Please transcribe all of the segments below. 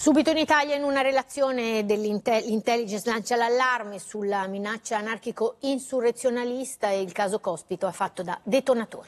Subito in Italia, in una relazione dell'intelligence lancia l'allarme sulla minaccia anarchico-insurrezionalista e il caso Cospito ha fatto da detonatore.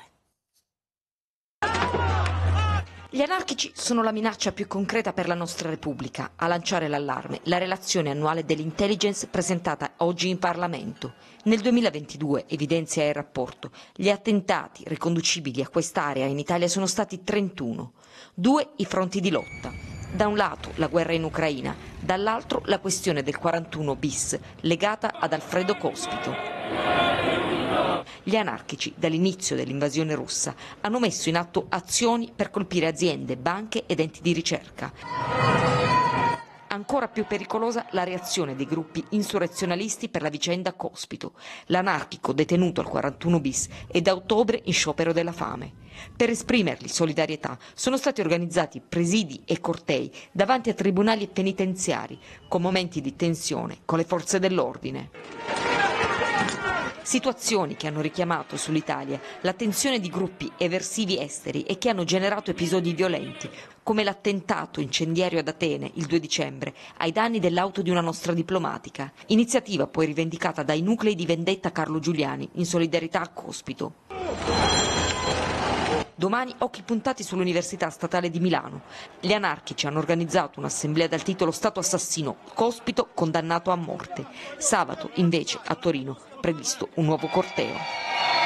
Gli anarchici sono la minaccia più concreta per la nostra Repubblica. A lanciare l'allarme la relazione annuale dell'intelligence presentata oggi in Parlamento. Nel 2022, evidenzia il rapporto, gli attentati riconducibili a quest'area in Italia sono stati 31. 2 i fronti di lotta. Da un lato la guerra in Ucraina, dall'altro la questione del 41 bis legata ad Alfredo Cospito. Gli anarchici, dall'inizio dell'invasione russa, hanno messo in atto azioni per colpire aziende, banche ed enti di ricerca. Ancora più pericolosa la reazione dei gruppi insurrezionalisti per la vicenda Cospito. L'anarchico detenuto al 41 bis è da ottobre in sciopero della fame. Per esprimergli solidarietà sono stati organizzati presidi e cortei davanti a tribunali e penitenziari, con momenti di tensione con le forze dell'ordine. Situazioni che hanno richiamato sull'Italia l'attenzione di gruppi eversivi esteri e che hanno generato episodi violenti, come l'attentato incendiario ad Atene il 2 dicembre ai danni dell'auto di una nostra diplomatica, iniziativa poi rivendicata dai nuclei di vendetta Carlo Giuliani in solidarietà a Cospito. Domani occhi puntati sull'Università Statale di Milano. Gli anarchici hanno organizzato un'assemblea dal titolo Stato assassino, Cospito condannato a morte. Sabato, invece, a Torino, previsto un nuovo corteo.